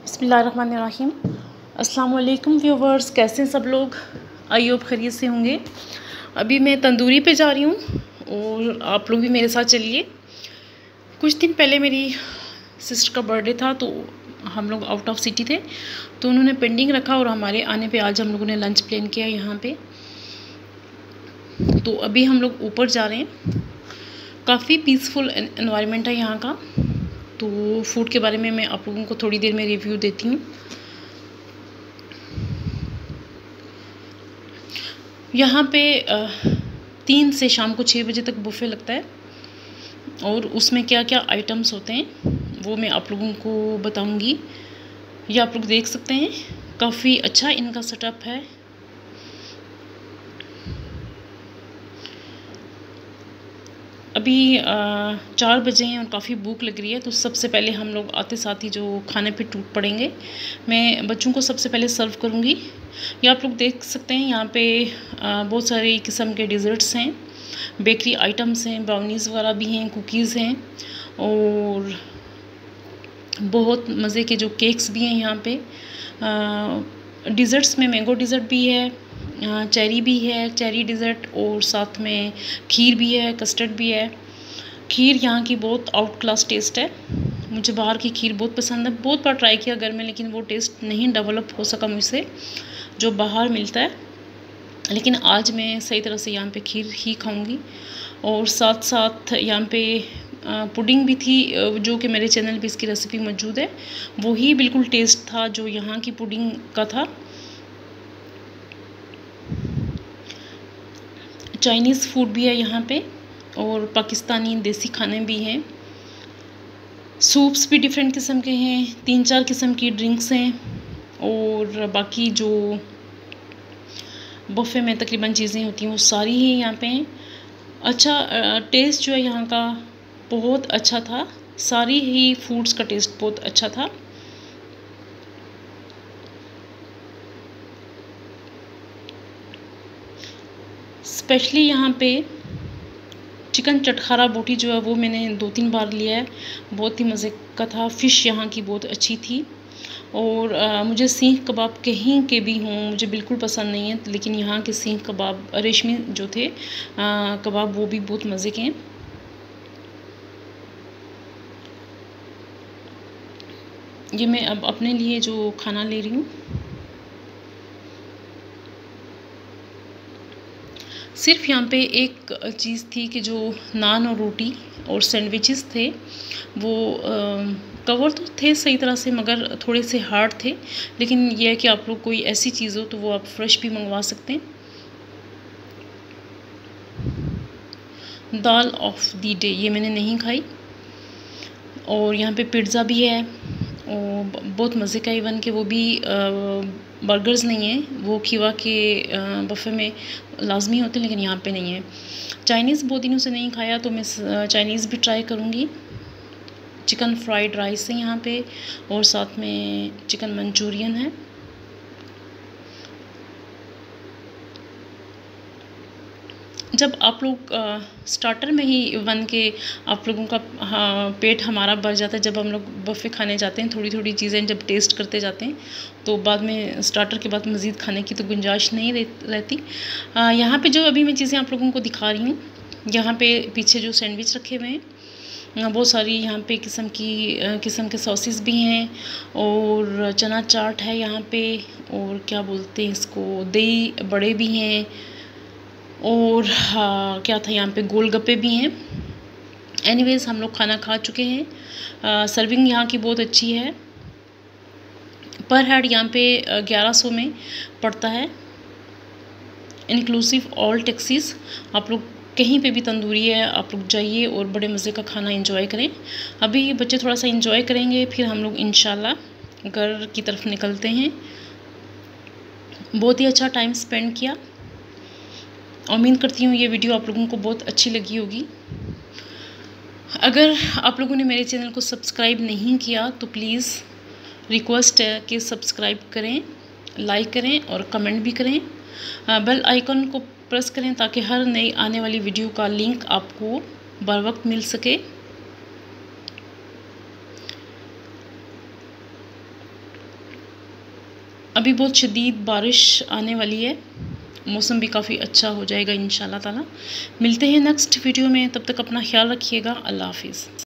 बिस्मिल्लाहिर्रहमानिर्रहीम। अस्सलाम वालेकुम व्यूवर्स, कैसे हैं सब लोग? आई होप खैरियत से होंगे। अभी मैं तंदूरी पे जा रही हूँ और आप लोग भी मेरे साथ चलिए। कुछ दिन पहले मेरी सिस्टर का बर्थडे था, तो हम लोग आउट ऑफ सिटी थे, तो उन्होंने पेंडिंग रखा और हमारे आने पे आज हम लोगों ने लंच प्लान किया यहाँ पे। तो अभी हम लोग ऊपर जा रहे हैं। काफ़ी पीसफुल एनवायरनमेंट है यहाँ का। तो फूड के बारे में मैं आप लोगों को थोड़ी देर में रिव्यू देती हूँ। यहाँ पे 3 से शाम को 6 बजे तक बुफे लगता है और उसमें क्या क्या आइटम्स होते हैं वो मैं आप लोगों को बताऊंगी। ये आप लोग देख सकते हैं, काफ़ी अच्छा इनका सेटअप है। अभी 4 बजे हैं और काफ़ी भूख लग रही है, तो सबसे पहले हम लोग आते साथ ही जो खाने पे टूट पड़ेंगे। मैं बच्चों को सबसे पहले सर्व करूँगी। ये आप लोग देख सकते हैं, यहाँ पे बहुत सारे किस्म के डिज़र्ट्स हैं, बेकरी आइटम्स हैं, ब्राउनीज़ वगैरह भी हैं, कुकीज़ हैं और बहुत मज़े के जो केक्स भी हैं यहाँ पे। डिज़र्ट्स में मैंगो डिज़र्ट भी है, चेरी भी है, चेरी डिज़र्ट, और साथ में खीर भी है, कस्टर्ड भी है। खीर यहाँ की बहुत आउट क्लास टेस्ट है। मुझे बाहर की खीर बहुत पसंद है, बहुत बार ट्राई किया घर में, लेकिन वो टेस्ट नहीं डेवलप हो सका मुझसे जो बाहर मिलता है। लेकिन आज मैं सही तरह से यहाँ पे खीर ही खाऊंगी। और साथ साथ यहाँ पे पुडिंग भी थी, जो कि मेरे चैनल पे इसकी रेसिपी मौजूद है। वही बिल्कुल टेस्ट था जो यहाँ की पुडिंग का था। चाइनीज़ फूड भी है यहाँ पे और पाकिस्तानी देसी खाने भी हैं। सूप्स भी डिफरेंट किस्म के हैं, 3-4 किस्म की ड्रिंक्स हैं और बाकी जो बफे में तकरीबन चीज़ें होती हैं वो सारी ही यहाँ पे हैं। अच्छा, टेस्ट जो है यहाँ का बहुत अच्छा था। सारी ही फूड्स का टेस्ट बहुत अच्छा था। स्पेशली यहाँ पे चिकन चटखारा बोटी जो है वो मैंने 2-3 बार लिया है, बहुत ही मज़े का था। फ़िश यहाँ की बहुत अच्छी थी और मुझे सीख कबाब कहीं के भी हों मुझे बिल्कुल पसंद नहीं है, लेकिन यहाँ के सीख कबाब रेशमी जो थे कबाब वो भी बहुत मज़े के हैं। ये मैं अब अपने लिए जो खाना ले रही हूँ, सिर्फ यहाँ पे एक चीज़ थी कि जो नान और रोटी और सैंडविचेस थे वो कवर तो थे सही तरह से, मगर थोड़े से हार्ड थे। लेकिन यह है कि आप लोग कोई ऐसी चीज़ हो तो वो आप फ्रेश भी मंगवा सकते हैं। दाल ऑफ द डे ये मैंने नहीं खाई। और यहाँ पे पिज़्ज़ा भी है और बहुत मज़े का, इवन कि वो भी बर्गर्स नहीं है, वो खीवा के बफ़े में लाजमी होते हैं, लेकिन यहाँ पे नहीं है। चाइनीज़ बहुत दिनों से नहीं खाया, तो मैं चाइनीज़ भी ट्राई करूँगी। चिकन फ्राइड राइस है यहाँ पे और साथ में चिकन मंचूरियन है। जब आप लोग स्टार्टर में ही बन के आप लोगों का पेट हमारा भर जाता है, जब हम लोग बफ़े खाने जाते हैं थोड़ी थोड़ी चीज़ें जब टेस्ट करते जाते हैं, तो बाद में स्टार्टर के बाद मज़ीद खाने की तो गुंजाइश नहीं रहती। यहाँ पे जो अभी मैं चीज़ें आप लोगों को दिखा रही हूँ, यहाँ पे पीछे जो सैंडविच रखे हुए हैं, बहुत सारी यहाँ पे किस्म के सॉसेस भी हैं और चना चाट है यहाँ पे, और क्या बोलते हैं इसको, दही बड़े भी हैं, और क्या था यहाँ पे, गोलगप्पे भी हैं। एनीवेज़ हम लोग खाना खा चुके हैं। सर्विंग यहाँ की बहुत अच्छी है। पर हेड यहाँ पे 1100 में पड़ता है, इंक्लूसिव ऑल टैक्सीज। आप लोग कहीं पे भी तंदूरी है, आप लोग जाइए और बड़े मज़े का खाना एंजॉय करें। अभी बच्चे थोड़ा सा एंजॉय करेंगे, फिर हम लोग इंशाल्लाह घर की तरफ निकलते हैं। बहुत ही अच्छा टाइम स्पेंड किया। उम्मीद करती हूँ ये वीडियो आप लोगों को बहुत अच्छी लगी होगी। अगर आप लोगों ने मेरे चैनल को सब्सक्राइब नहीं किया तो प्लीज़ रिक्वेस्ट है कि सब्सक्राइब करें, लाइक करें और कमेंट भी करें। बेल आइकन को प्रेस करें ताकि हर नई आने वाली वीडियो का लिंक आपको बर वक्त मिल सके। अभी बहुत शदीद बारिश आने वाली है, मौसम भी काफ़ी अच्छा हो जाएगा इंशाल्लाह ताला। मिलते हैं नेक्स्ट वीडियो में, तब तक अपना ख्याल रखिएगा। अल्लाह हाफिज़।